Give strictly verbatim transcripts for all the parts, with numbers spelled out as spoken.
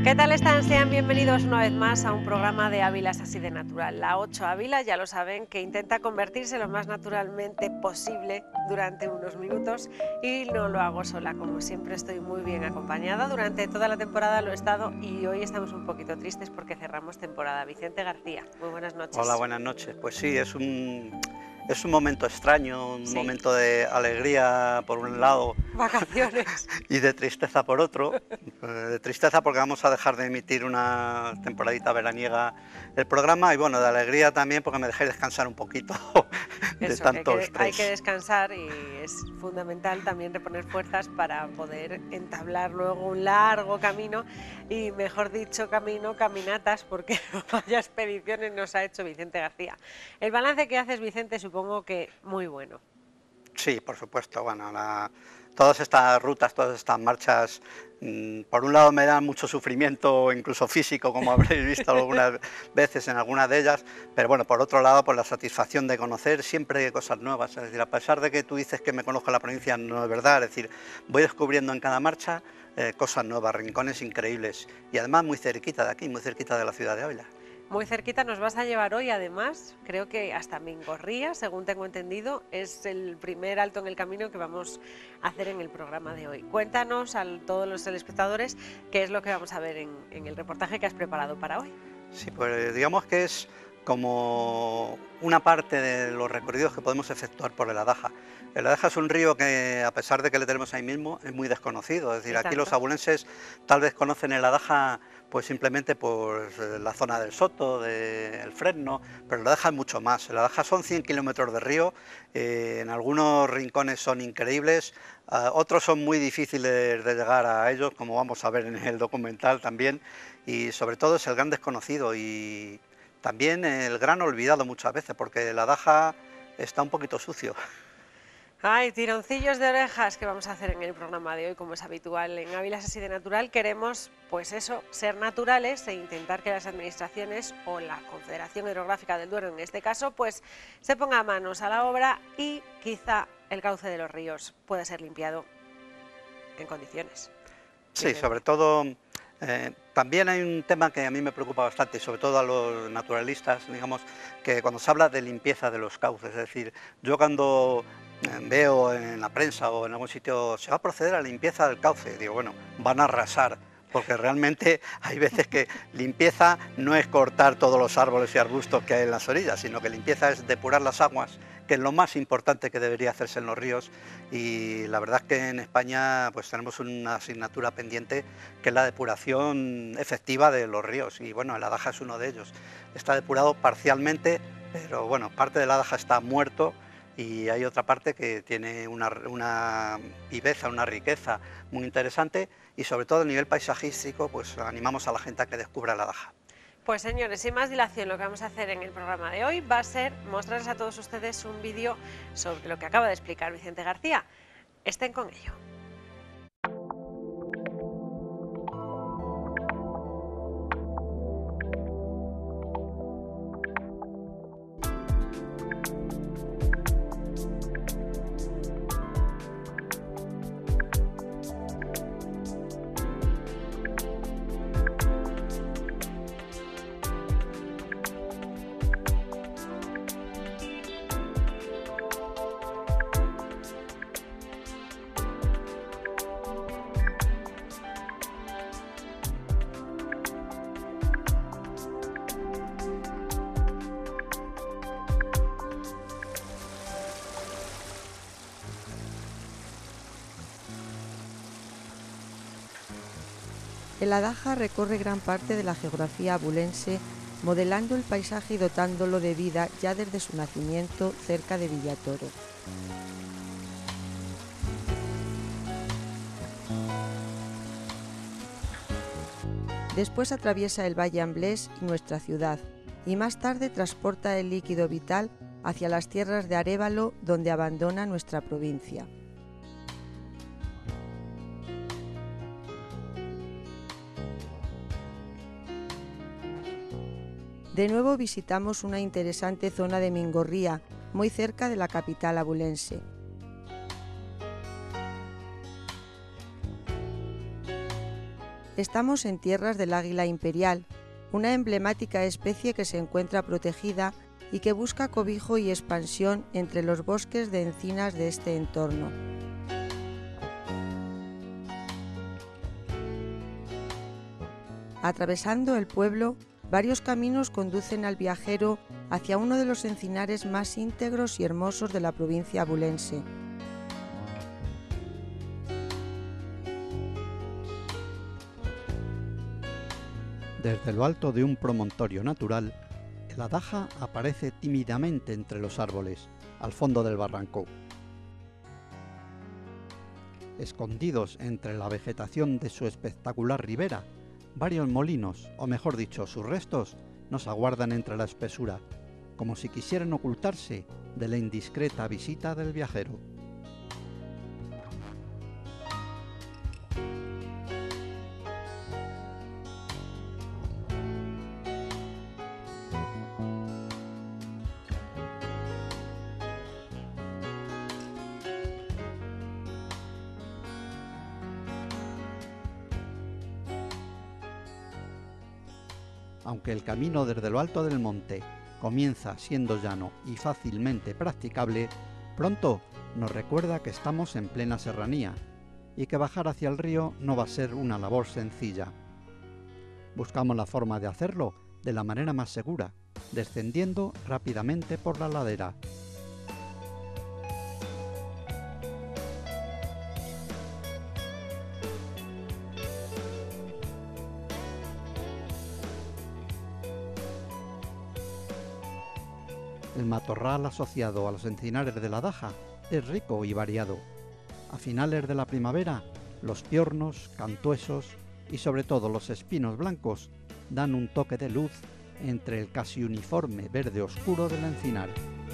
¿Qué tal están? Sean bienvenidos una vez más a un programa de Ávilas así de natural. La ocho Ávila, ya lo saben, que intenta convertirse lo más naturalmente posible durante unos minutos, y no lo hago sola, como siempre estoy muy bien acompañada. Durante toda la temporada lo he estado y hoy estamos un poquito tristes porque cerramos temporada. Vicente García, muy buenas noches. Hola, buenas noches. Pues sí, es un, es un momento extraño, un Sí. momento de alegría por un lado Vacaciones. y de tristeza por otro. De tristeza porque vamos a dejar de emitir una temporadita veraniega el programa, y bueno, de alegría también porque me dejé descansar un poquito de Eso, que hay tanto que, estrés. hay que descansar, y es fundamental también reponer fuerzas para poder entablar luego un largo camino, y mejor dicho camino, caminatas, porque vaya expediciones nos ha hecho Vicente García. El balance que haces, Vicente, supongo que muy bueno. Sí, por supuesto. Bueno, la, todas estas rutas, todas estas marchas, mmm, por un lado me dan mucho sufrimiento, incluso físico, como habréis visto algunas veces en algunas de ellas, pero bueno, por otro lado, pues la satisfacción de conocer siempre cosas nuevas. Es decir, a pesar de que tú dices que me conozco la provincia, no es verdad. Es decir, voy descubriendo en cada marcha eh, cosas nuevas, rincones increíbles, y además muy cerquita de aquí, muy cerquita de la ciudad de Ávila. Muy cerquita nos vas a llevar hoy, además, creo que hasta Mingorría, según tengo entendido, es el primer alto en el camino que vamos a hacer en el programa de hoy. Cuéntanos a todos los telespectadores qué es lo que vamos a ver en, en el reportaje que has preparado para hoy. Sí, pues digamos que es como una parte de los recorridos que podemos efectuar por el Adaja. El Adaja es un río que, a pesar de que le tenemos ahí mismo, es muy desconocido. Es decir, aquí los abulenses tal vez conocen el Adaja pues simplemente por la zona del Soto, del Fresno, pero el Adaja es mucho más. El Adaja son cien kilómetros de río, eh, en algunos rincones son increíbles, uh, otros son muy difíciles de llegar a ellos, como vamos a ver en el documental también, y sobre todo es el gran desconocido y también el gran olvidado muchas veces, porque el Adaja está un poquito sucio. Ay, tironcillos de orejas que vamos a hacer en el programa de hoy, como es habitual en Ávilas así de natural. Queremos, pues eso, ser naturales e intentar que las administraciones o la Confederación Hidrográfica del Duero, en este caso, pues se ponga manos a la obra y quizá el cauce de los ríos pueda ser limpiado en condiciones. Sí, sobre todo, eh, también hay un tema que a mí me preocupa bastante, sobre todo a los naturalistas, digamos, que cuando se habla de limpieza de los cauces, es decir, yo cuando veo en la prensa o en algún sitio se va a proceder a la limpieza del cauce, digo, bueno, van a arrasar, porque realmente hay veces que limpieza no es cortar todos los árboles y arbustos que hay en las orillas, sino que limpieza es depurar las aguas, que es lo más importante que debería hacerse en los ríos, y la verdad es que en España pues tenemos una asignatura pendiente que es la depuración efectiva de los ríos, y bueno, el Adaja es uno de ellos. Está depurado parcialmente, pero bueno, parte del Adaja está muerto, y hay otra parte que tiene una, una viveza, una riqueza muy interesante, y sobre todo a nivel paisajístico, pues animamos a la gente a que descubra el Adaja. Pues señores, sin más dilación, lo que vamos a hacer en el programa de hoy va a ser mostrarles a todos ustedes un vídeo sobre lo que acaba de explicar Vicente García. Estén con ello. El Adaja recorre gran parte de la geografía abulense, modelando el paisaje y dotándolo de vida ya desde su nacimiento cerca de Villatoro. Después atraviesa el Valle Amblés y nuestra ciudad, y más tarde transporta el líquido vital hacia las tierras de Arévalo, donde abandona nuestra provincia. De nuevo visitamos una interesante zona de Mingorría, muy cerca de la capital abulense. Estamos en tierras del águila imperial, una emblemática especie que se encuentra protegida y que busca cobijo y expansión entre los bosques de encinas de este entorno. Atravesando el pueblo, varios caminos conducen al viajero hacia uno de los encinares más íntegros y hermosos de la provincia abulense. Desde lo alto de un promontorio natural, el Adaja aparece tímidamente entre los árboles, al fondo del barranco. Escondidos entre la vegetación de su espectacular ribera, varios molinos, o mejor dicho, sus restos, nos aguardan entre la espesura, como si quisieran ocultarse de la indiscreta visita del viajero. Aunque el camino desde lo alto del monte comienza siendo llano y fácilmente practicable, pronto nos recuerda que estamos en plena serranía y que bajar hacia el río no va a ser una labor sencilla. Buscamos la forma de hacerlo de la manera más segura, descendiendo rápidamente por la ladera. El matorral asociado a los encinares de la Adaja es rico y variado. A finales de la primavera, los piornos, cantuesos y sobre todo los espinos blancos dan un toque de luz entre el casi uniforme verde oscuro del encinar.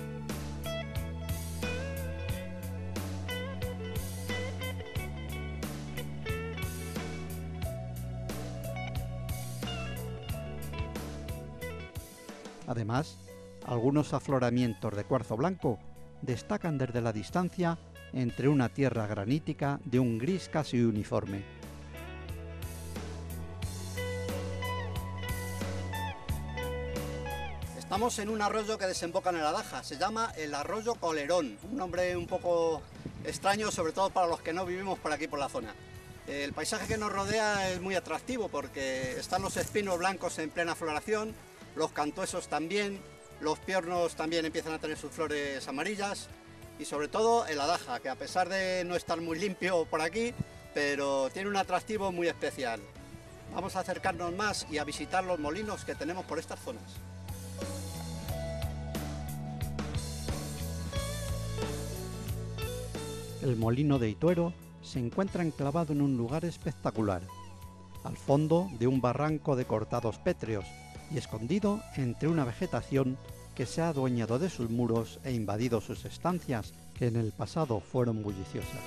Además, algunos afloramientos de cuarzo blanco destacan desde la distancia entre una tierra granítica de un gris casi uniforme. Estamos en un arroyo que desemboca en el Adaja, se llama el Arroyo Colerón, un nombre un poco extraño, sobre todo para los que no vivimos por aquí por la zona. El paisaje que nos rodea es muy atractivo porque están los espinos blancos en plena floración, los cantuesos también, los piornos también empiezan a tener sus flores amarillas y sobre todo el Adaja, que a pesar de no estar muy limpio por aquí, pero tiene un atractivo muy especial. Vamos a acercarnos más y a visitar los molinos que tenemos por estas zonas. El molino de Ituero se encuentra enclavado en un lugar espectacular, al fondo de un barranco de cortados pétreos, y escondido entre una vegetación que se ha adueñado de sus muros e invadido sus estancias, que en el pasado fueron bulliciosas.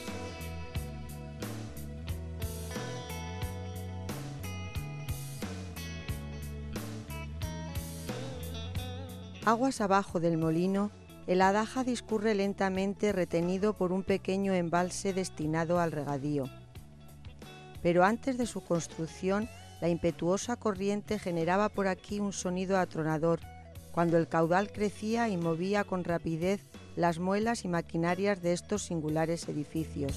Aguas abajo del molino, el Adaja discurre lentamente retenido por un pequeño embalse destinado al regadío. Pero antes de su construcción, la impetuosa corriente generaba por aquí un sonido atronador, cuando el caudal crecía y movía con rapidez las muelas y maquinarias de estos singulares edificios.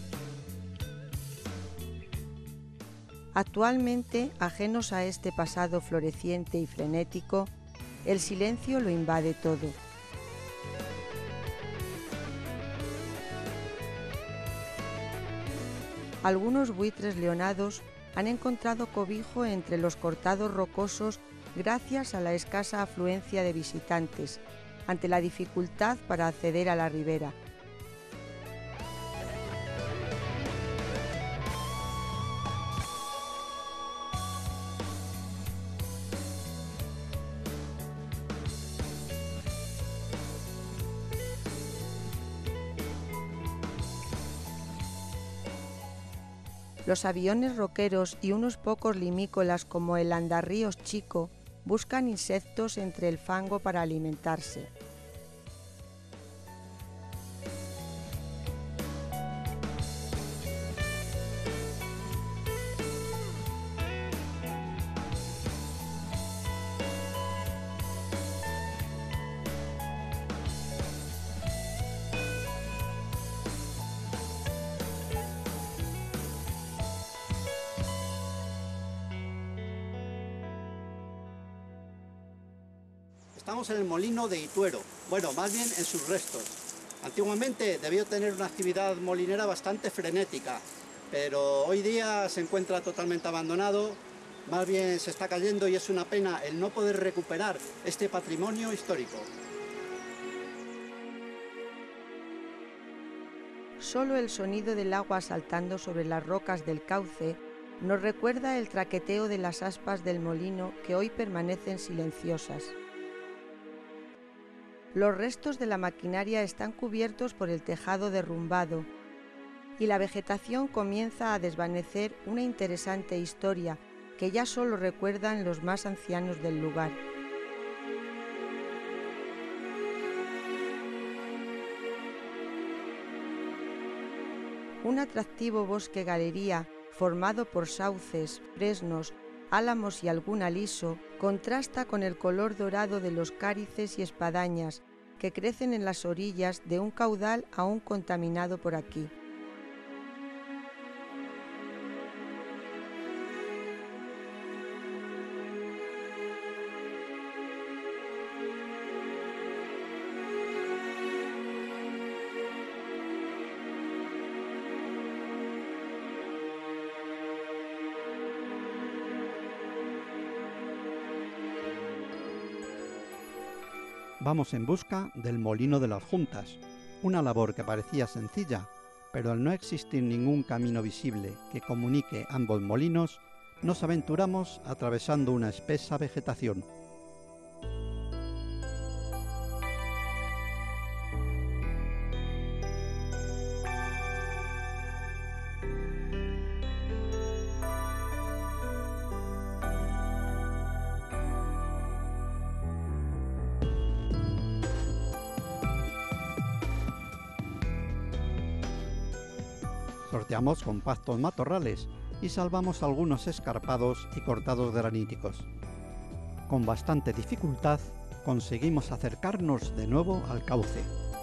Actualmente, ajenos a este pasado floreciente y frenético, el silencio lo invade todo. Algunos buitres leonados han encontrado cobijo entre los cortados rocosos gracias a la escasa afluencia de visitantes, ante la dificultad para acceder a la ribera. Los aviones roqueros y unos pocos limícolas como el andarríos chico buscan insectos entre el fango para alimentarse. Estamos en el molino de Ituero, bueno, más bien en sus restos. Antiguamente debió tener una actividad molinera bastante frenética, pero hoy día se encuentra totalmente abandonado, más bien se está cayendo y es una pena el no poder recuperar este patrimonio histórico. Solo el sonido del agua saltando sobre las rocas del cauce nos recuerda el traqueteo de las aspas del molino que hoy permanecen silenciosas. Los restos de la maquinaria están cubiertos por el tejado derrumbado y la vegetación comienza a desvanecer una interesante historia que ya solo recuerdan los más ancianos del lugar. Un atractivo bosque galería formado por sauces, fresnos, álamos y algún aliso contrasta con el color dorado de los cárices y espadañas que crecen en las orillas de un caudal aún contaminado por aquí. Vamos en busca del molino de las Juntas, una labor que parecía sencilla, pero al no existir ningún camino visible que comunique ambos molinos, nos aventuramos atravesando una espesa vegetación. Sorteamos compactos matorrales y salvamos algunos escarpados y cortados graníticos. Con bastante dificultad conseguimos acercarnos de nuevo al cauce.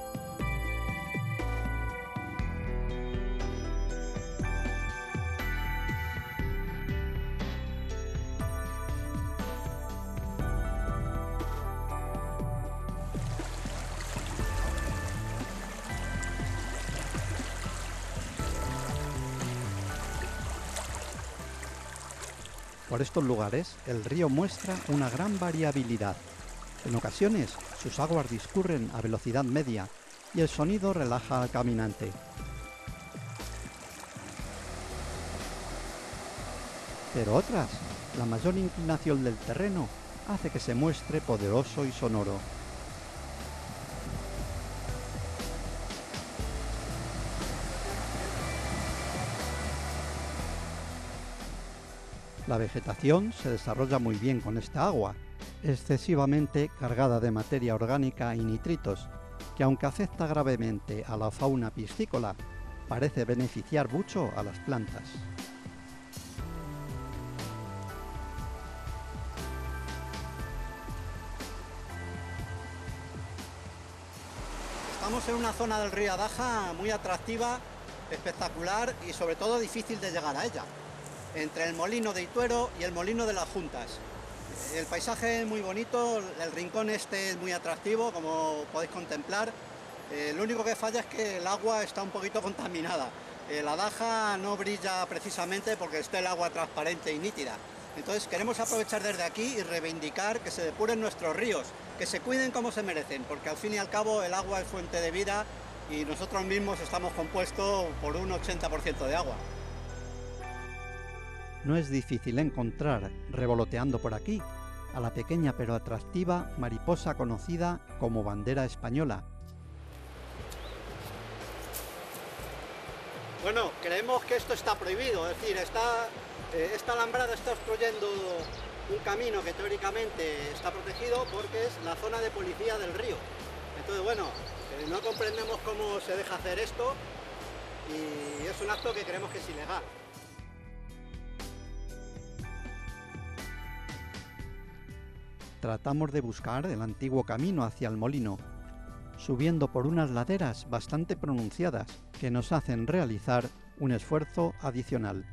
Por estos lugares, el río muestra una gran variabilidad. En ocasiones, sus aguas discurren a velocidad media y el sonido relaja al caminante. Pero otras, la mayor inclinación del terreno hace que se muestre poderoso y sonoro. La vegetación se desarrolla muy bien con esta agua, excesivamente cargada de materia orgánica y nitritos, que aunque afecta gravemente a la fauna piscícola, parece beneficiar mucho a las plantas. Estamos en una zona del río Adaja muy atractiva, espectacular y sobre todo difícil de llegar a ella, entre el molino de Ituero y el molino de las Juntas. El paisaje es muy bonito, el rincón este es muy atractivo, como podéis contemplar. Eh, lo único que falla es que el agua está un poquito contaminada. Eh, la Daja no brilla precisamente porque está el agua transparente y nítida. Entonces queremos aprovechar desde aquí y reivindicar que se depuren nuestros ríos, que se cuiden como se merecen, porque al fin y al cabo el agua es fuente de vida y nosotros mismos estamos compuestos por un ochenta por ciento de agua. No es difícil encontrar, revoloteando por aquí, a la pequeña pero atractiva mariposa conocida como bandera española. Bueno, creemos que esto está prohibido, es decir, está, eh, esta alambrada está obstruyendo un camino que teóricamente está protegido porque es la zona de policía del río. Entonces, bueno, eh, no comprendemos cómo se deja hacer esto y es un acto que creemos que es ilegal. Tratamos de buscar el antiguo camino hacia el molino, subiendo por unas laderas bastante pronunciadas que nos hacen realizar un esfuerzo adicional.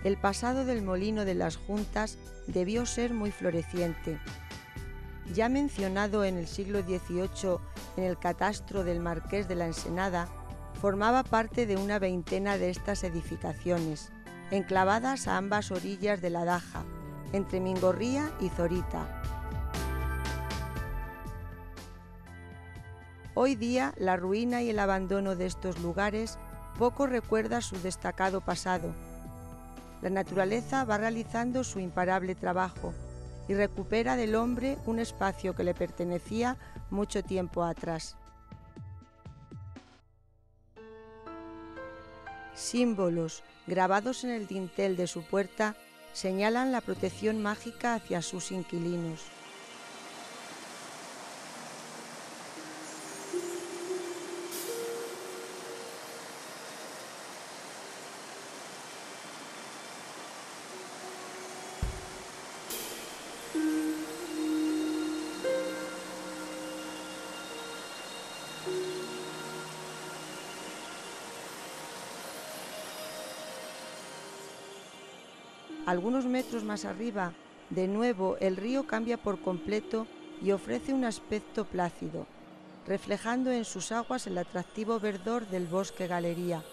el pasado del molino de las Juntas debió ser muy floreciente. Ya mencionado en el siglo dieciocho en el catastro del Marqués de la Ensenada, formaba parte de una veintena de estas edificaciones, enclavadas a ambas orillas de la Daja, entre Mingorría y Zorita. Hoy día, la ruina y el abandono de estos lugares poco recuerda su destacado pasado. La naturaleza va realizando su imparable trabajo y recupera del hombre un espacio que le pertenecía mucho tiempo atrás. Símbolos grabados en el dintel de su puerta señalan la protección mágica hacia sus inquilinos. Algunos metros más arriba, de nuevo el río cambia por completo y ofrece un aspecto plácido, reflejando en sus aguas el atractivo verdor del bosque galería.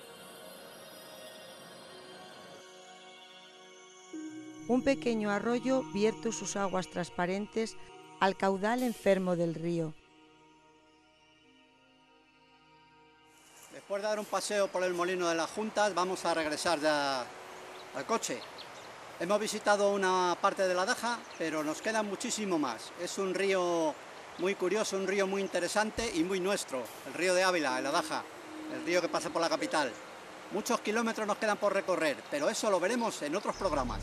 Un pequeño arroyo vierte sus aguas transparentes al caudal enfermo del río. Después de dar un paseo por el molino de las Juntas, vamos a regresar ya al coche. Hemos visitado una parte de la Daja, pero nos queda muchísimo más. Es un río muy curioso, un río muy interesante y muy nuestro, el río de Ávila, la Daja, el río que pasa por la capital. Muchos kilómetros nos quedan por recorrer, pero eso lo veremos en otros programas.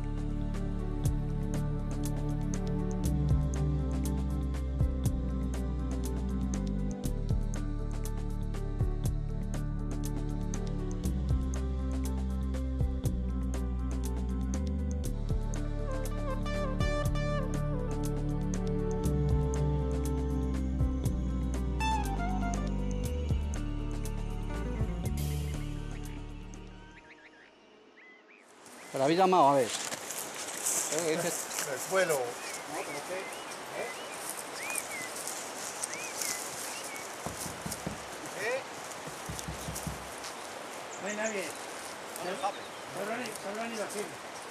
¿Te la habéis llamado? A ver. Eh, ese es el suelo. ¿No? ¿Cómo que? ¿Eh? ¿Qué? No hay nadie. No lo sabe. Solo han, solo han ido así.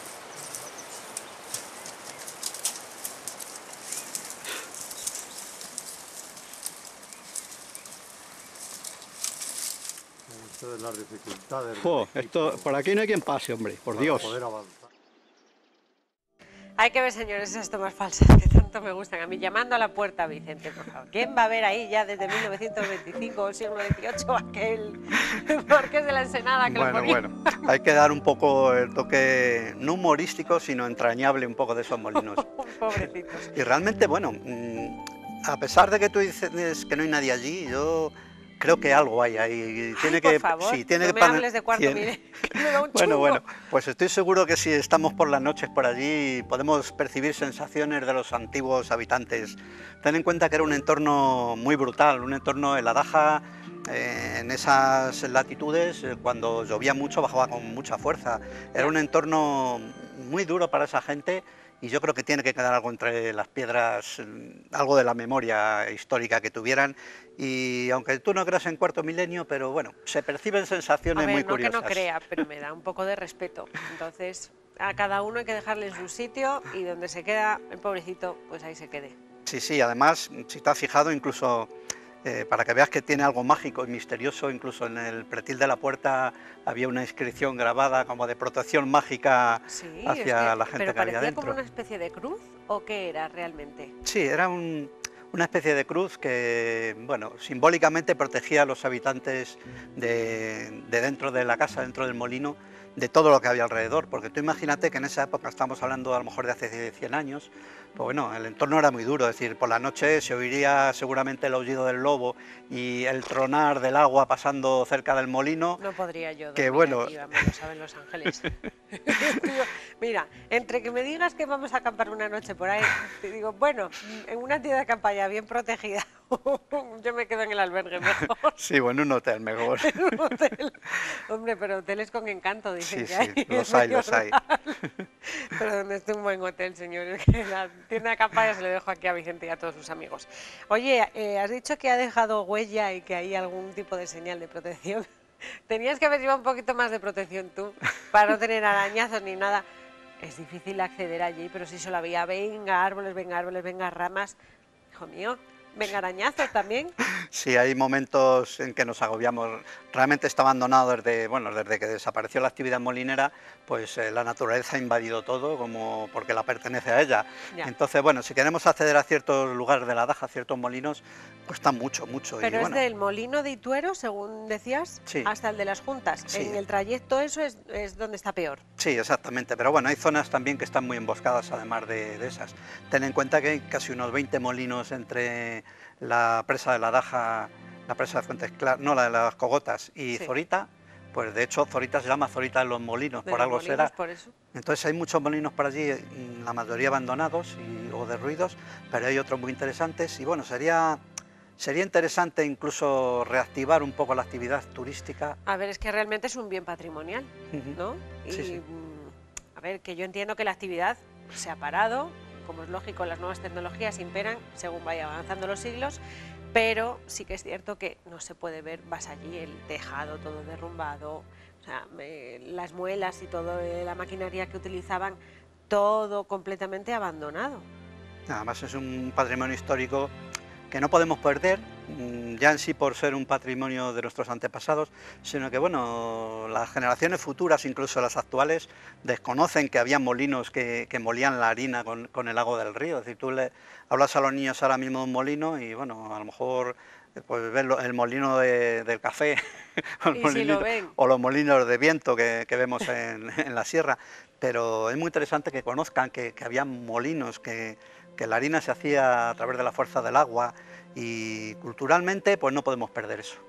Esto es las dificultades. Jo, esto, por aquí no hay quien pase, hombre, por para Dios. poder avanzar. Hay que ver, señores, esas tomas falsas que tanto me gustan a mí. Llamando a la puerta, Vicente, por favor. ¿Quién va a ver ahí ya desde mil novecientos veinticinco o siglo dieciocho aquel Marqués de la Ensenada que Bueno, lo ponía? bueno, hay que dar un poco el toque, no humorístico, sino entrañable un poco de esos molinos. Pobrecitos. Y realmente, bueno, a pesar de que tú dices que no hay nadie allí, yo creo que algo hay ahí. Tiene Ay, que, por favor, sí, tiene no que me pan- hables de cuarto, tiene- mire, que me da un Bueno, chungo. bueno, pues estoy seguro que si estamos por las noches por allí podemos percibir sensaciones de los antiguos habitantes. Ten en cuenta que era un entorno muy brutal, un entorno en la Daja, eh, en esas latitudes, eh, cuando llovía mucho bajaba con mucha fuerza. Era Ya. un entorno muy duro para esa gente y yo creo que tiene que quedar algo entre las piedras, mm, algo de la memoria histórica que tuvieran. Y aunque tú no creas en cuarto milenio, pero bueno, se perciben A sensaciones ver, muy no que curiosas. no crea, pero me da un poco de respeto. Entonces, a cada uno hay que dejarle en su sitio y donde se queda el pobrecito, pues ahí se quede. Sí, sí, además, si te has fijado, incluso eh, para que veas que tiene algo mágico y misterioso, incluso en el pretil de la puerta había una inscripción grabada como de protección mágica Sí, hacia es que- la gente pero que había parecía dentro. como una especie de cruz, ¿o qué era realmente? Sí, era un- una especie de cruz que, bueno, simbólicamente protegía a los habitantes de, de dentro de la casa, dentro del molino, de todo lo que había alrededor, porque tú imagínate que en esa época, estamos hablando a lo mejor de hace cien años, pues bueno, el entorno era muy duro, es decir, por la noche se oiría seguramente el aullido del lobo y el tronar del agua pasando cerca del molino, No podría yo que dormir bueno. aquí, vamos, lo saben los ángeles. Digo, mira, entre que me digas que vamos a acampar una noche por ahí, te digo, bueno, en una tienda de campaña bien protegida, yo me quedo en el albergue mejor. Sí, bueno, un hotel mejor. En un hotel. Hombre, pero hoteles con encanto, dicen Sí, que hay. sí, los es hay, medio los hay. rural. Pero donde esté un buen hotel, señores, que la tienda de campaña se le dejo aquí a Vicente y a todos sus amigos. Oye, eh, has dicho que ha dejado huella y que hay algún tipo de señal de protección. Tenías que haber llevado un poquito más de protección tú, para no tener arañazos ni nada. Es difícil acceder allí, pero si solo había, venga árboles, venga árboles, venga ramas. Hijo mío, venga arañazos también. Sí, hay momentos en que nos agobiamos. Realmente está abandonado desde, bueno, desde que desapareció la actividad molinera, pues eh, la naturaleza ha invadido todo, como porque la pertenece a ella. Ya. Entonces, bueno, si queremos acceder a ciertos lugares de la Daja, a ciertos molinos, cuesta mucho, mucho. Pero y, es bueno, del molino de Ituero, según decías, Sí. hasta el de las Juntas. Sí. En el trayecto eso es, es donde está peor. Sí, exactamente, pero bueno, hay zonas también que están muy emboscadas además de, de esas. Ten en cuenta que hay casi unos veinte molinos entre la presa de la Daja, la presa de Fuentes Claras, no, la de las Cogotas y Sí. Zorita. Pues de hecho Zorita se llama Zorita de los Molinos, De por los algo molinos, será. por eso. Entonces hay muchos molinos por allí, mm, la mayoría abandonados y, o derruidos, pero hay otros muy interesantes y bueno, sería, sería interesante incluso reactivar un poco la actividad turística. A ver, es que realmente es un bien patrimonial, Ujú. ¿no? Y, Sí, sí. mm, a ver, que yo entiendo que la actividad se ha parado, como es lógico, las nuevas tecnologías imperan según vaya avanzando los siglos, pero sí que es cierto que no se puede ver, vas allí, el tejado todo derrumbado, o sea, me- las muelas y toda la maquinaria que utilizaban, todo completamente abandonado. Además es un patrimonio histórico que no podemos perder, mm, ya en sí por ser un patrimonio de nuestros antepasados, sino que bueno, las generaciones futuras, incluso las actuales, desconocen que había molinos que, que molían la harina con, con el agua del río. Es decir, tú le hablas a los niños ahora mismo de un molino y bueno, a lo mejor eh, pues ven lo- el molino de- del café o, el Y si lo molinito- ven. o los molinos de viento que, que vemos en, en la sierra, pero es muy interesante que conozcan que, que había molinos, que, que la harina se hacía a través de la fuerza del agua y culturalmente pues no podemos perder eso.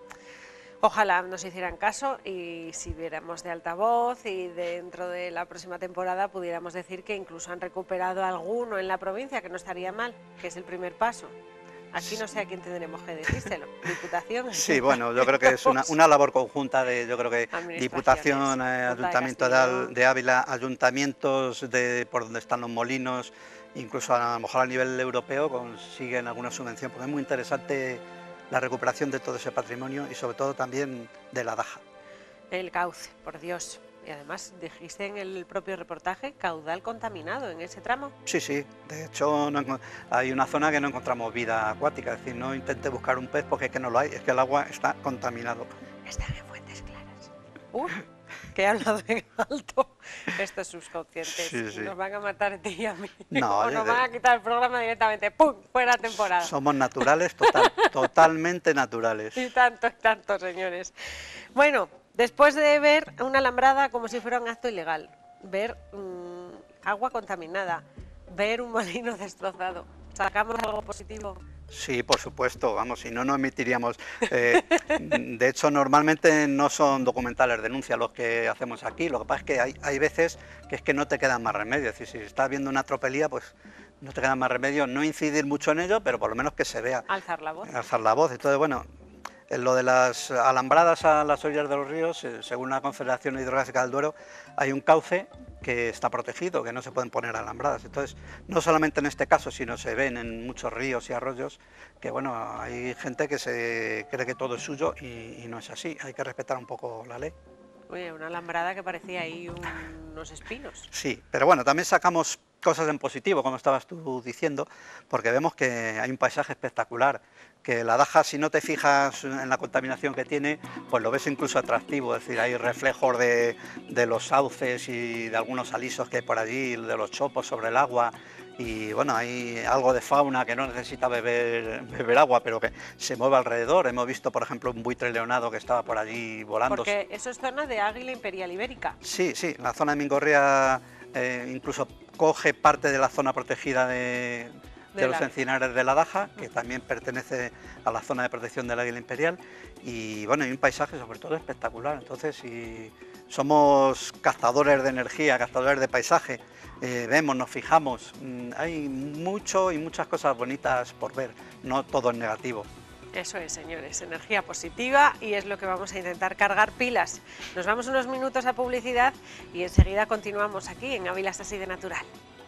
Ojalá nos hicieran caso y si viéramos de altavoz y dentro de la próxima temporada pudiéramos decir que incluso han recuperado alguno en la provincia, que no estaría mal, que es el primer paso. Aquí no sé a quién tendremos que decírselo, Diputación. Sí, bueno, yo creo que es una, una labor conjunta de, yo creo que Diputación, eh, Junta de Ayuntamiento de, Castellón. Al- de Ávila, ayuntamientos de por donde están los molinos, incluso a lo mejor a nivel europeo consiguen alguna subvención, porque es muy interesante la recuperación de todo ese patrimonio y sobre todo también de la Daja. El cauce, por Dios. Y además dijiste en el propio reportaje caudal contaminado en ese tramo. Sí, sí, de hecho no enco- hay una zona que no encontramos vida acuática, es decir, no intente buscar un pez porque es que no lo hay, es que el agua está contaminado. Están en Fuentes Claras. Uf, que he hablado en alto. Estos subconscientes Sí, sí. nos van a matar a ti y a mí. No, o oye, nos de- van a quitar el programa directamente. ¡Pum! Fuera temporada. Somos naturales, total, totalmente naturales. Y tanto, y tanto, señores. Bueno, después de ver una alambrada como si fuera un acto ilegal, ver mm, agua contaminada, ver un molino destrozado, ¿sacamos algo positivo? Sí, por supuesto, vamos, si no, no emitiríamos. eh, de hecho, normalmente no son documentales denuncia los que hacemos aquí, lo que pasa es que hay, hay veces que es que no te queda más remedio, es decir, si estás viendo una tropelía, pues no te queda más remedio no incidir mucho en ello, pero por lo menos que se vea, Alzar la voz. alzar la voz. Entonces, bueno, en lo de las alambradas a las orillas de los ríos, eh, según la Confederación Hidrográfica del Duero, hay un cauce que está protegido, que no se pueden poner alambradas. Entonces, no solamente en este caso, sino se ven en muchos ríos y arroyos que, bueno, hay gente que se cree que todo es suyo y, y no es así. Hay que respetar un poco la ley. Oye, una alambrada que parecía ahí un- unos espinos. Sí, pero bueno, también sacamos cosas en positivo, como estabas tú diciendo, porque vemos que hay un paisaje espectacular, que la Daja, si no te fijas en la contaminación que tiene, pues lo ves incluso atractivo, es decir, hay reflejos de, de los sauces y de algunos alisos que hay por allí, de los chopos sobre el agua, y bueno, hay algo de fauna que no necesita beber, beber agua, pero que se mueve alrededor. Hemos visto, por ejemplo, un buitre leonado que estaba por allí volando. Porque eso es zona de águila imperial ibérica. Sí, sí, la zona de Mingorria eh, incluso coge parte de la zona protegida de, De de los la- encinares de la Daja, que también pertenece a la zona de protección del águila imperial, y bueno, y un paisaje sobre todo espectacular. Entonces, si somos cazadores de energía, cazadores de paisaje, eh, vemos, nos fijamos, mm, hay mucho y muchas cosas bonitas por ver, no todo es negativo. Eso es, señores, energía positiva y es lo que vamos a intentar cargar pilas. Nos vamos unos minutos a publicidad y enseguida continuamos aquí en Ávilas así de natural.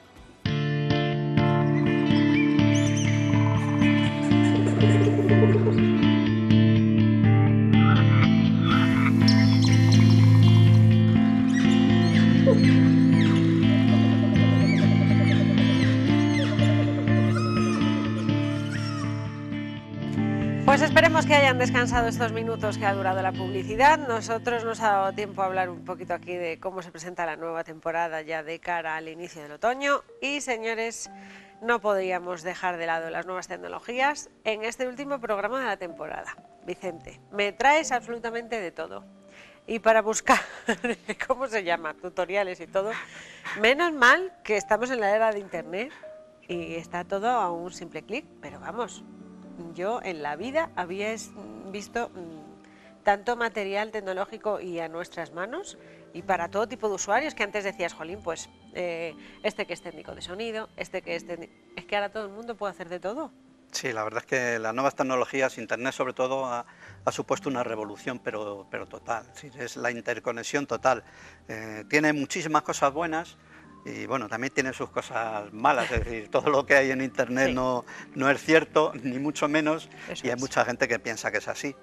Pues esperemos que hayan descansado estos minutos que ha durado la publicidad. Nosotros nos ha dado tiempo a hablar un poquito aquí de cómo se presenta la nueva temporada ya de cara al inicio del otoño. Y señores, no podríamos dejar de lado las nuevas tecnologías en este último programa de la temporada. Vicente, me traes absolutamente de todo. Y para buscar, ¿cómo se llama? Tutoriales y todo. Menos mal que estamos en la era de Internet y está todo a un simple clic, pero vamos, yo en la vida había es- visto mm, tanto material tecnológico y a nuestras manos y para todo tipo de usuarios que antes decías, jolín, pues eh, este que es técnico de sonido, este que es técnico... Es que ahora todo el mundo puede hacer de todo. Sí, la verdad es que las nuevas tecnologías, Internet sobre todo, ha, ha supuesto una revolución, pero, pero total. Es decir, es la interconexión total. Eh, tiene muchísimas cosas buenas y bueno, también tiene sus cosas malas. Es decir, todo lo que hay en Internet Sí. no, no es cierto, ni mucho menos, Eso y hay es. mucha gente que piensa que es así.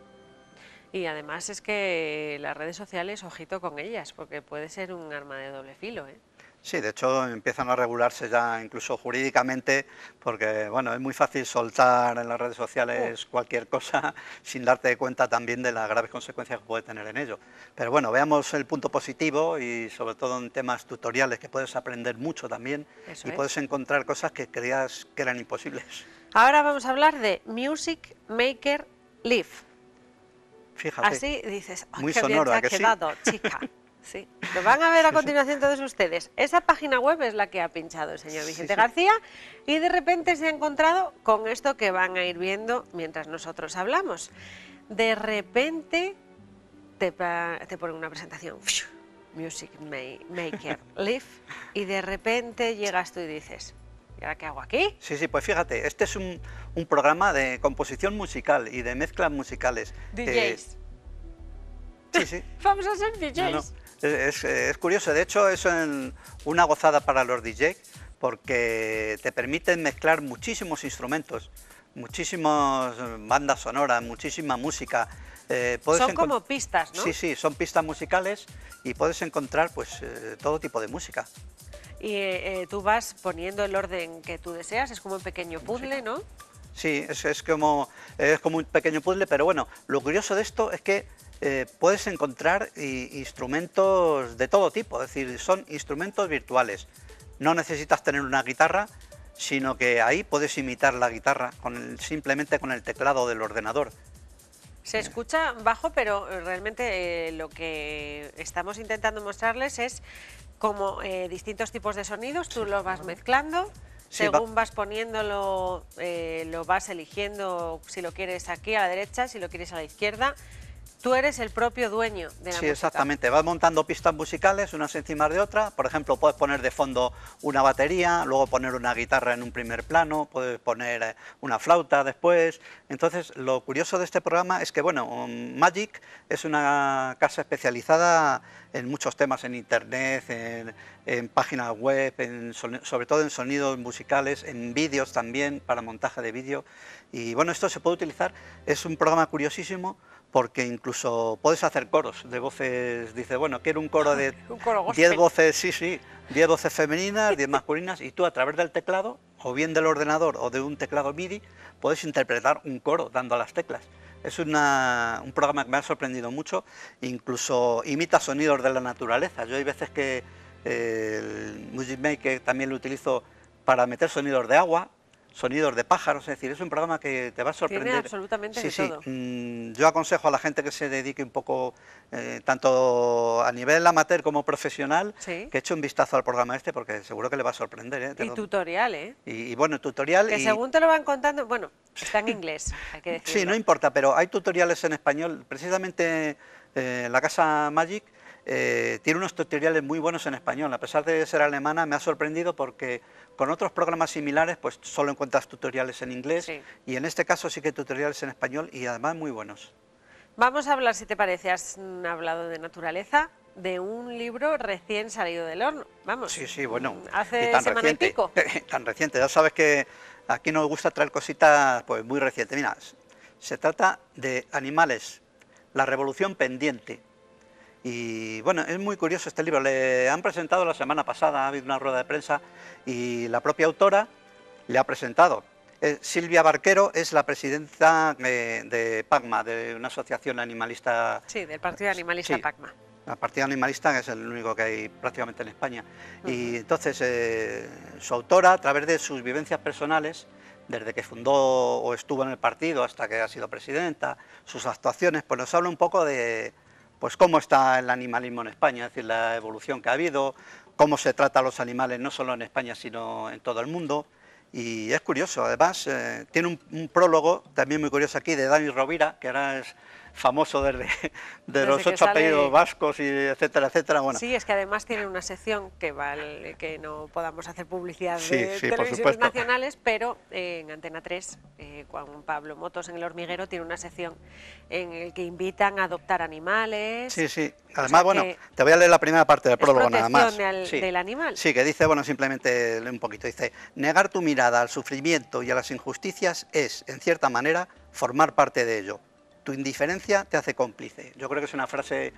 Y además es que las redes sociales, ojito con ellas, porque puede ser un arma de doble filo, ¿eh? Sí, de hecho empiezan a regularse ya incluso jurídicamente, porque bueno, es muy fácil soltar en las redes sociales cualquier cosa sin darte cuenta también de las graves consecuencias que puede tener en ello. Pero bueno, veamos el punto positivo y sobre todo en temas tutoriales que puedes aprender mucho también Eso y es. puedes encontrar cosas que creías que eran imposibles. Ahora vamos a hablar de Music Maker Live. Fíjate, Así dices, "Ay, muy qué bien sonoro, te ¿a ha que sí?". quedado, chica. Sí. Lo van a ver a Sí, sí. continuación todos ustedes. Esa página web es la que ha pinchado el señor Sí, Vicente sí. García y de repente se ha encontrado con esto que van a ir viendo mientras nosotros hablamos. De repente te, pa- te ponen una presentación, Music Ma- Maker Live, y de repente llegas tú y dices, ¿y ahora qué hago aquí? Sí, sí, pues fíjate, este es un, un programa de composición musical y de mezclas musicales. D Js. Sí, sí. Vamos a ser D Js. No, no, Es, es curioso, de hecho es en- una gozada para los D Js porque te permiten mezclar muchísimos instrumentos, muchísimas bandas sonoras, muchísima música. eh, puedes Son encon- como pistas, ¿no? Sí, sí, son pistas musicales y puedes encontrar pues eh, todo tipo de música. Y eh, eh, tú vas poniendo el orden que tú deseas, es como un pequeño puzzle, ¿no? Sí, es, es como, es como un pequeño puzzle, pero bueno, lo curioso de esto es que eh, puedes encontrar i- instrumentos de todo tipo, es decir, son instrumentos virtuales. No necesitas tener una guitarra, sino que ahí puedes imitar la guitarra con el- simplemente con el teclado del ordenador. Se escucha bajo, pero eh, realmente eh, lo que estamos intentando mostrarles es como eh, distintos tipos de sonidos, tú los vas mezclando, Sí, va- según vas poniéndolo, eh, lo vas eligiendo si lo quieres aquí a la derecha, si lo quieres a la izquierda. Tú eres el propio dueño de la Sí, música. exactamente. Vas montando pistas musicales unas encima de otras. Por ejemplo, puedes poner de fondo una batería, luego poner una guitarra en un primer plano, puedes poner eh, una flauta después. Entonces, lo curioso de este programa es que, bueno, um, Magic es una casa especializada en muchos temas, en internet, en, en páginas web, en soni- sobre todo en sonidos musicales, en vídeos también, para montaje de vídeo. Y bueno, esto se puede utilizar, es un programa curiosísimo, porque incluso puedes hacer coros de voces, dice, bueno, quiero un coro de Un coro gospel. diez voces, sí, sí, diez voces femeninas, diez masculinas, y tú a través del teclado, o bien del ordenador o de un teclado M I D I, puedes interpretar un coro dando a las teclas. Es una- un programa que me ha sorprendido mucho, incluso imita sonidos de la naturaleza. Yo hay veces que eh, el Music Maker también lo utilizo para meter sonidos de agua, sonidos de pájaros, es decir, es un programa que te va a sorprender. Tiene absolutamente sí, de sí. todo. Mm, yo aconsejo a la gente que se dedique un poco, eh, tanto a nivel amateur como profesional, Sí. que eche un vistazo al programa este, porque seguro que le va a sorprender. ¿eh? Y tutorial, ¿eh? Y, y bueno, tutorial Que y... según te lo van contando, bueno, está en inglés, hay que decirlo. Sí, no importa, pero hay tutoriales en español. Precisamente eh, la Casa Magic eh, tiene unos tutoriales muy buenos en español. A pesar de ser alemana, me ha sorprendido porque con otros programas similares pues solo encuentras tutoriales en inglés, Sí. y en este caso sí que hay tutoriales en español y además muy buenos. Vamos a hablar, si te parece, has mm, hablado de naturaleza, de un libro recién salido del horno. Vamos. Sí, sí, bueno. mm, Hace y tan semana y reciente, pico. tan reciente. Ya sabes que aquí nos gusta traer cositas pues muy recientes. Mira, se trata de Animales, la revolución pendiente. Y bueno, es muy curioso este libro. Le han presentado la semana pasada, ha habido una rueda de prensa y la propia autora le ha presentado. Eh, Silvia Barquero es la presidenta de, de PACMA, de una asociación animalista. Sí, del Partido Animalista Sí. PACMA. La Partido Animalista, que es el único que hay prácticamente en España. Uh-huh. Y entonces eh, su autora, a través de sus vivencias personales, desde que fundó o estuvo en el partido hasta que ha sido presidenta, sus actuaciones, pues nos habla un poco de pues cómo está el animalismo en España, es decir, la evolución que ha habido, cómo se trata a los animales no solo en España, sino en todo el mundo. Y es curioso, además, eh, tiene un, un prólogo también muy curioso aquí de Dani Rovira, que ahora es famoso desde, de desde los ocho sale... apellidos vascos, y etcétera, etcétera. Bueno. Sí, es que además tiene una sección que vale que no podamos hacer publicidad sí, de sí, televisiones nacionales, pero eh, en Antena tres, eh, Juan Pablo Motos en El Hormiguero tiene una sección en el que invitan a adoptar animales. Sí, sí. Además, o sea, bueno, te voy a leer la primera parte del prólogo nada más. Del, sí. del animal. Sí, que dice, bueno, simplemente un poquito, dice, negar tu mirada al sufrimiento y a las injusticias es, en cierta manera, formar parte de ello. Tu indiferencia te hace cómplice. Yo creo que es una frase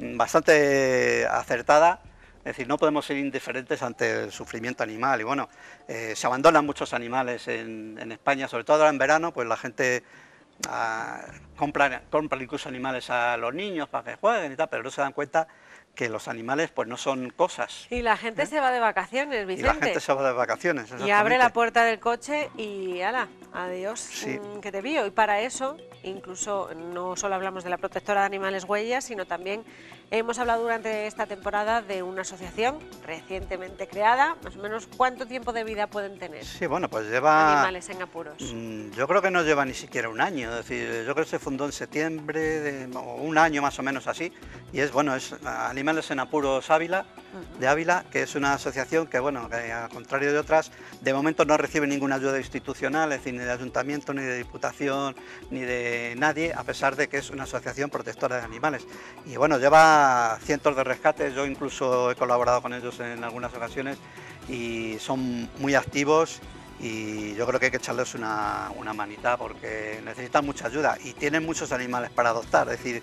bastante acertada. Es decir, no podemos ser indiferentes ante el sufrimiento animal. Y bueno, eh, se abandonan muchos animales en, en España, sobre todo ahora en verano, pues la gente ah, compra, compra incluso animales a los niños para que jueguen y tal, pero no se dan cuenta que los animales pues no son cosas. Y la gente ¿eh? se va de vacaciones, Vicente. Y la gente se va de vacaciones, y abre la puerta del coche y ala, adiós, sí. mmm, que te vío. Y para eso, incluso no solo hablamos de la protectora de animales Huellas, sino también hemos hablado durante esta temporada de una asociación recientemente creada. Más o menos, ¿cuánto tiempo de vida pueden tener? Sí, bueno, pues lleva... animales en apuros. Mmm, yo creo que no lleva ni siquiera un año. Es decir, yo creo que se fundó en septiembre, de, o un año más o menos así. Y es, bueno, es Animales en Apuros Ávila, de Ávila, que es una asociación que, bueno, que al contrario de otras, de momento no recibe ninguna ayuda institucional, es decir, ni de ayuntamiento, ni de diputación, ni de nadie, a pesar de que es una asociación protectora de animales. Y bueno, lleva cientos de rescates, yo incluso he colaborado con ellos en algunas ocasiones y son muy activos y yo creo que hay que echarles una, una manita porque necesitan mucha ayuda y tienen muchos animales para adoptar, es decir,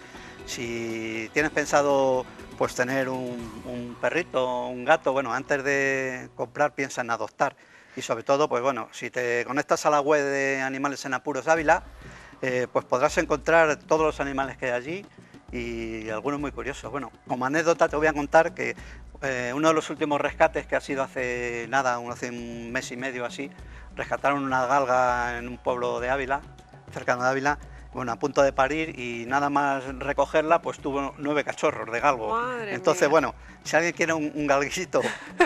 si tienes pensado pues tener un, un perrito, un gato, bueno, antes de comprar piensa en adoptar. Y sobre todo, pues bueno, si te conectas a la web de Animales en Apuros Ávila, eh, pues podrás encontrar todos los animales que hay allí y algunos muy curiosos. Bueno, como anécdota te voy a contar que eh, uno de los últimos rescates que ha sido hace nada, hace un mes y medio así, rescataron una galga en un pueblo de Ávila, cercano de Ávila, bueno, a punto de parir y nada más recogerla, pues tuvo nueve cachorros de galgo. Madre Entonces, mía. Bueno, si alguien quiere un, un galguito,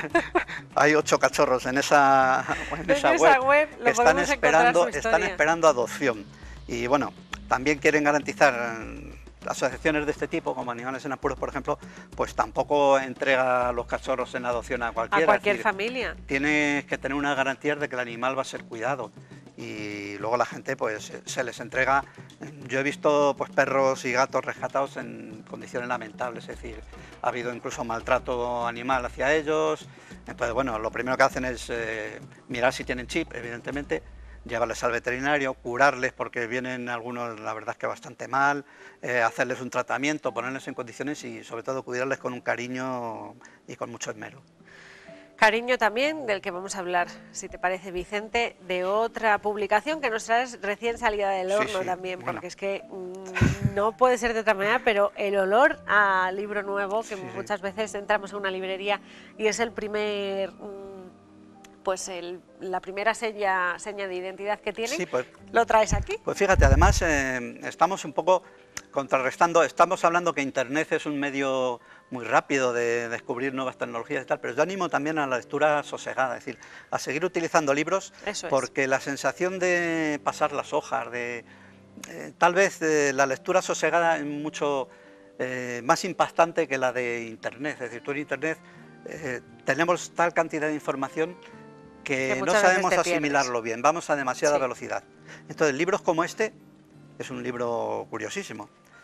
hay ocho cachorros en esa, en en esa esa web, web que lo están podemos encontrar esperando, su están historia. esperando adopción. Y bueno, también quieren garantizar, asociaciones de este tipo, como Animales en Apuros, por ejemplo, pues tampoco entrega los cachorros en adopción a cualquiera. A cualquier es decir, familia. Tienes que tener unas garantías de que el animal va a ser cuidado y luego la gente pues se les entrega. Yo he visto pues perros y gatos rescatados en condiciones lamentables, es decir, ha habido incluso maltrato animal hacia ellos. Entonces, bueno, lo primero que hacen es eh, mirar si tienen chip, evidentemente, llevarles al veterinario, curarles porque vienen algunos, la verdad es que bastante mal, eh, hacerles un tratamiento, ponerles en condiciones y sobre todo cuidarles con un cariño y con mucho esmero. Cariño también, del que vamos a hablar, si te parece, Vicente, de otra publicación que nos traes recién salida del horno, sí, sí, también, porque bueno. es que mmm, no puede ser de otra manera, pero el olor a libro nuevo, que Sí, sí. muchas veces entramos en una librería y es el primer mmm, pues el, la primera seña, seña de identidad que tienen, Sí, pues, lo traes aquí. pues fíjate, además eh, estamos un poco contrarrestando, estamos hablando que Internet es un medio muy rápido de descubrir nuevas tecnologías y tal, pero yo animo también a la lectura sosegada, es decir, a seguir utilizando libros, Eso es. porque la sensación de pasar las hojas, de eh, tal vez eh, la lectura sosegada es mucho eh, más impactante que la de Internet, es decir, tú en Internet eh, tenemos tal cantidad de información que, Que no muchas veces sabemos te asimilarlo bien, vamos a demasiada Sí. velocidad. Entonces, libros como este es un libro curiosísimo.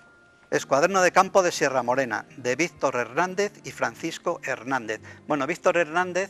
Es Cuaderno de campo de Sierra Morena, de Víctor Hernández y Francisco Hernández. Bueno, Víctor Hernández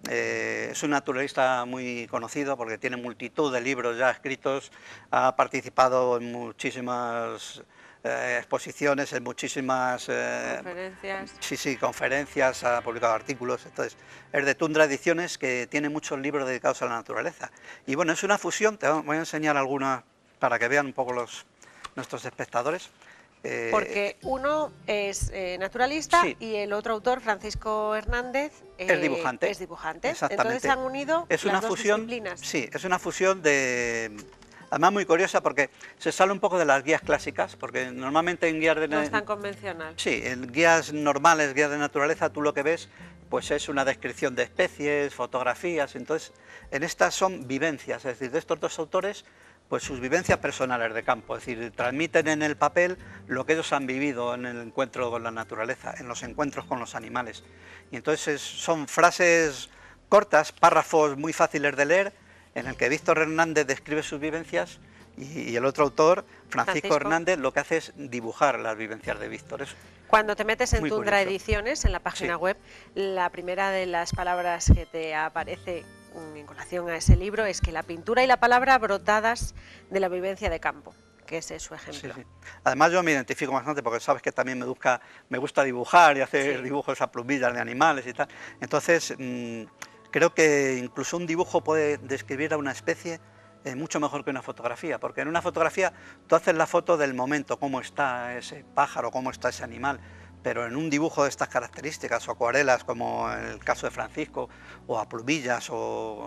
eh, es un naturalista muy conocido porque tiene multitud de libros ya escritos, ha participado en muchísimas eh, exposiciones, en muchísimas eh, Conferencias. Sí, sí, conferencias, ha publicado artículos, entonces es de Tundra Ediciones, que tiene muchos libros dedicados a la naturaleza. Y bueno, es una fusión, te voy a enseñar algunas para que vean un poco los, nuestros espectadores. Eh, Porque uno es eh, naturalista sí. y el otro autor, Francisco Hernández, eh, Es dibujante. es dibujante. Exactamente. Entonces han unido es las una dos fusión, disciplinas. Sí, es una fusión de... Además muy curiosa porque se sale un poco de las guías clásicas, porque normalmente en guías de... No es tan convencional. Sí, en guías normales, guías de naturaleza, tú lo que ves pues es una descripción de especies, fotografías, entonces en estas son vivencias, es decir, de estos dos autores, pues sus vivencias personales de campo, es decir, transmiten en el papel lo que ellos han vivido en el encuentro con la naturaleza, en los encuentros con los animales. Y entonces son frases cortas, párrafos muy fáciles de leer, en el que Víctor Hernández describe sus vivencias y, y el otro autor, Francisco, Francisco Hernández, lo que hace es dibujar las vivencias de Víctor. Es Cuando te metes en muy Tundra curioso. Ediciones, en la página Sí. web, la primera de las palabras que te aparece en colación a ese libro es que la pintura y la palabra brotadas de la vivencia de campo, que ese es su ejemplo. Sí, sí. Además yo me identifico bastante porque sabes que también me gusta, me gusta dibujar y hacer Sí. dibujos a plumillas de animales y tal. Entonces mmm, creo que incluso un dibujo puede describir a una especie eh, mucho mejor que una fotografía, porque en una fotografía tú haces la foto del momento, cómo está ese pájaro, cómo está ese animal, pero en un dibujo de estas características, o acuarelas como en el caso de Francisco, o a plumillas, o,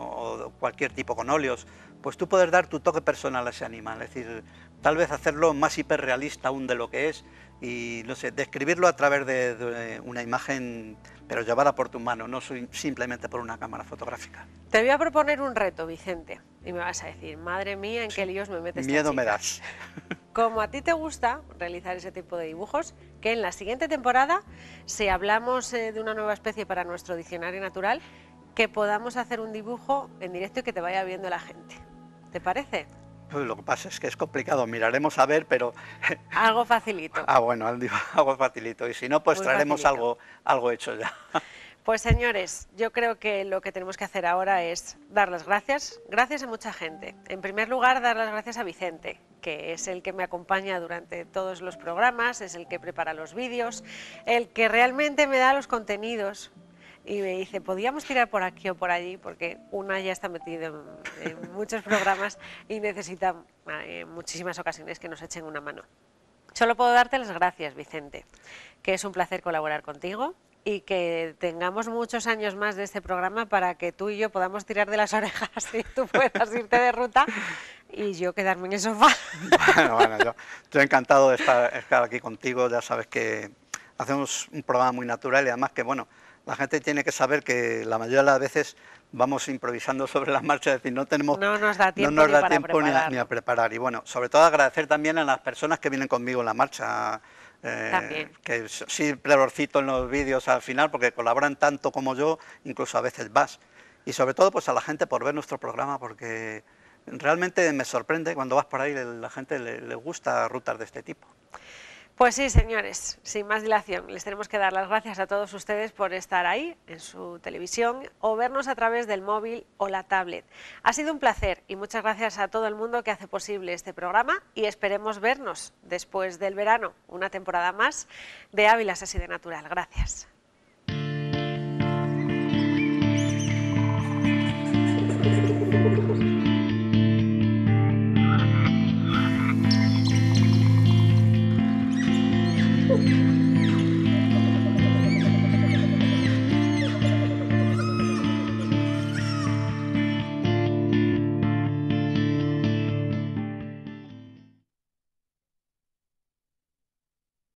o cualquier tipo con óleos, pues tú puedes dar tu toque personal a ese animal, es decir, tal vez hacerlo más hiperrealista aún de lo que es, y no sé, describirlo a través de, de una imagen, pero llevada por tu mano, no simplemente por una cámara fotográfica. Te voy a proponer un reto, Vicente, y me vas a decir, madre mía, ¿en qué líos me metes? Miedo me das. Como a ti te gusta realizar ese tipo de dibujos, que en la siguiente temporada, si hablamos eh, de una nueva especie para nuestro diccionario natural, que podamos hacer un dibujo en directo y que te vaya viendo la gente. ¿Te parece? Pues lo que pasa es que es complicado, miraremos a ver, pero... Algo facilito. Ah, bueno, algo facilito, y si no, pues Muy traeremos algo, facilito. algo hecho ya. Pues señores, yo creo que lo que tenemos que hacer ahora es dar las gracias, gracias a mucha gente. En primer lugar, dar las gracias a Vicente, que es el que me acompaña durante todos los programas, es el que prepara los vídeos, el que realmente me da los contenidos y me dice, podíamos tirar por aquí o por allí, porque una ya está metido en, en muchos programas y necesita en muchísimas ocasiones que nos echen una mano. Solo puedo darte las gracias, Vicente, que es un placer colaborar contigo y que tengamos muchos años más de este programa para que tú y yo podamos tirar de las orejas y tú puedas irte de ruta y yo quedarme en el sofá. Bueno, bueno, yo estoy encantado de estar, estar aquí contigo, ya sabes que hacemos un programa muy natural y además que, bueno, la gente tiene que saber que la mayoría de las veces vamos improvisando sobre las marchas, es decir, no tenemos no nos da tiempo, no nos ni, da para tiempo ni, a, ni a preparar. Y bueno, sobre todo agradecer también a las personas que vienen conmigo en la marcha, eh, También. que siempre los cito en los vídeos al final porque colaboran tanto como yo, incluso a veces más. Y sobre todo pues a la gente por ver nuestro programa, porque realmente me sorprende cuando vas por ahí, la gente le, le gusta rutas de este tipo. Pues sí, señores, sin más dilación, les tenemos que dar las gracias a todos ustedes por estar ahí en su televisión o vernos a través del móvil o la tablet. Ha sido un placer y muchas gracias a todo el mundo que hace posible este programa y esperemos vernos después del verano, una temporada más de Ávilas así de natural. Gracias. Thank you.